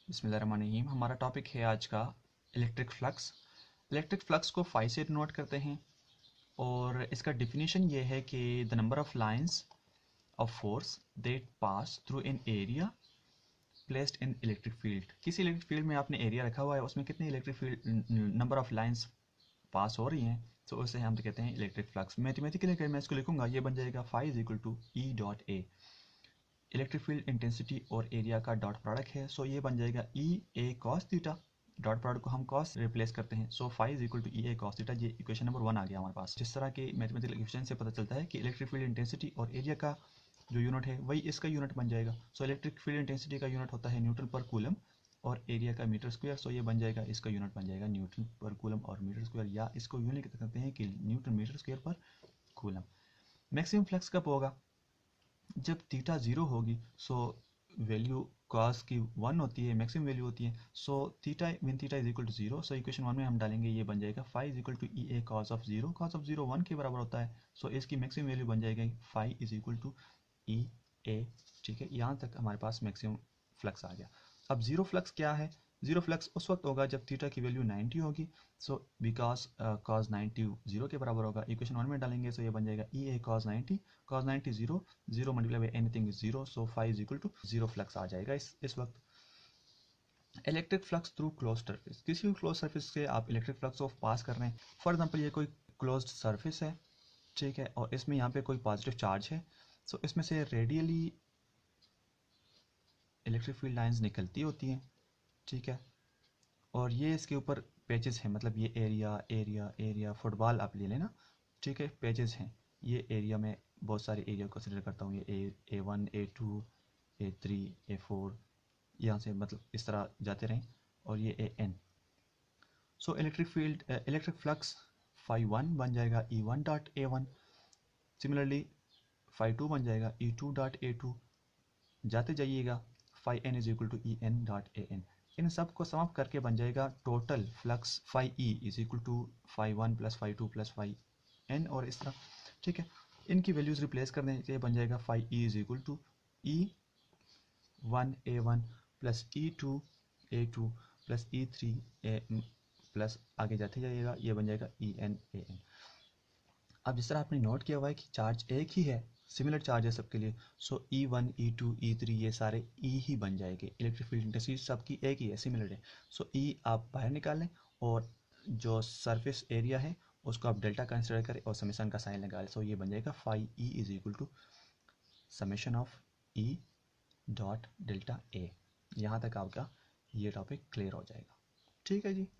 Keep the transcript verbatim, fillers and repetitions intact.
बिस्मिल्लाहिर्रहमानिर्रहीम। हमारा टॉपिक है आज का इलेक्ट्रिक फ्लक्स। इलेक्ट्रिक फ्लक्स को फाई से डिनोट करते हैं और इसका डिफिनीशन ये है कि the number of lines of force that pass through an area placed in electric field. किसी इलेक्ट्रिक फील्ड में आपने एरिया रखा हुआ है, उसमें कितने electric field number of lines pass हो रही हैं, तो उसे हम कहते हैं इलेक्ट्रिक फ्लक्स। मैथमेटिकली अगर मैं इसको लिखूंगा, ये बन जाएगा phi is equal to E dot A. Electric field intensity और एरिया का डॉट प्रोडक्ट है, सो ये बन जाएगा E A cos theta. Dot product को हम कॉस रिप्लेस करते हैं, so phi is equal to E A cos theta. ये इक्वेशन नंबर वन आ गया हमारे पास। जिस तरह के मैथमेटिकल इक्वेशन से पता चलता है कि इलेक्ट्रिक फील्ड इंटेंसिटी और एरिया का जो यूनिट है वही इसका यूनिट बन जाएगा। सो इलेक्ट्रिक फील्ड इंटेंसिटी का यूनिट होता है न्यूटन पर कूलम और एरिया का मीटर स्क्वायर। सो ये बन जाएगा, इसका यूनिट बन जाएगा न्यूटन पर कूलम और मीटर स्क्वायर, या इसको यूं लिख सकते हैं कि न्यूटन मीटर स्क्वायर पर कूलम। मैक्सिमम फ्लक्स कब होगा? जब थीटा जीरो होगी। सो वैल्यू कॉस की वन होती है, मैक्सिमम वैल्यू होती है। So theta when theta is equal to zero, so equation one में हम डालेंगे, ये बन जाएगा phi is equal to E A cos of zero. Cos of zero one के बराबर होता है, सो इसकी मैक्सिमम वैल्यू बन जाएगी phi is equal to E A. ठीक है, यहाँ तक हमारे पास मैक्सिमम फ्लक्स आ गया। अब जीरो फ्लक्स क्या है? जीरो फ्लक्स उस वक्त होगा जब थीटा की वैल्यू नाइन्टी होगी। So because cos ninety zero के बराबर होगा, इक्वेशन वन में डालेंगे, सो ये बन जाएगा E A cos ninety. Cos ninety zero, zero multiply by anything is zero, so phi is equal to zero flux आ जाएगा इस इस वक्त। Electric flux through close surface. किसी भी क्लोज सर्फेस से आप इलेक्ट्रिक फ्लक्स ऑफ पास कर रहे हैं। फॉर एग्जाम्पल ये कोई क्लोज सर्फेस है, ठीक है, और इसमें यहाँ पे कोई पॉजिटिव चार्ज है। सो इसमें से रेडियली इलेक्ट्रिक फील्ड लाइंस निकलती होती हैं, ठीक है, और ये इसके ऊपर पेजेस हैं, मतलब ये एरिया एरिया एरिया फुटबॉल आप ले लेना, ठीक है, पेजेस हैं। ये एरिया में बहुत सारे एरिया को कंसिडर करता हूँ, ये A A one A two A three A four, यहाँ से मतलब इस तरह जाते रहें, और ये A N. So electric field electric flux phi one बन जाएगा E one dot A one. Similarly phi two बन जाएगा E two dot A two. जाते जाइएगा, phi N is equal to E N dot A N. इन सब को समाप्त करके बन जाएगा total flux phi E is equal to phi one plus phi two plus phi N, और इस तरह, ठीक है। इनकी वैल्यूज रिप्लेस कर दें, ये बन जाएगा phi E is equal to E one A one plus E two A two plus E three A plus आगे जाते जाइएगा, ये बन जाएगा ई एन ए एन। अब जिस तरह आपने नोट किया हुआ है कि चार्ज एक ही है, सिमिलर चार्ज है सबके लिए, so E one E two E three ये सारे ई ही बन जाएंगे। इलेक्ट्रिक फील्ड इंटेंसिटी सबकी एक ही है, सिमिलर है। सो ई आप बाहर निकाल लें और जो सरफेस एरिया है उसको आप डेल्टा कंसिडर करें और समेशन का साइन लगा लें। सो ये बन जाएगा phi E is equal to summation of E dot delta A. यहाँ तक आपका ये टॉपिक क्लियर हो जाएगा। ठीक है जी।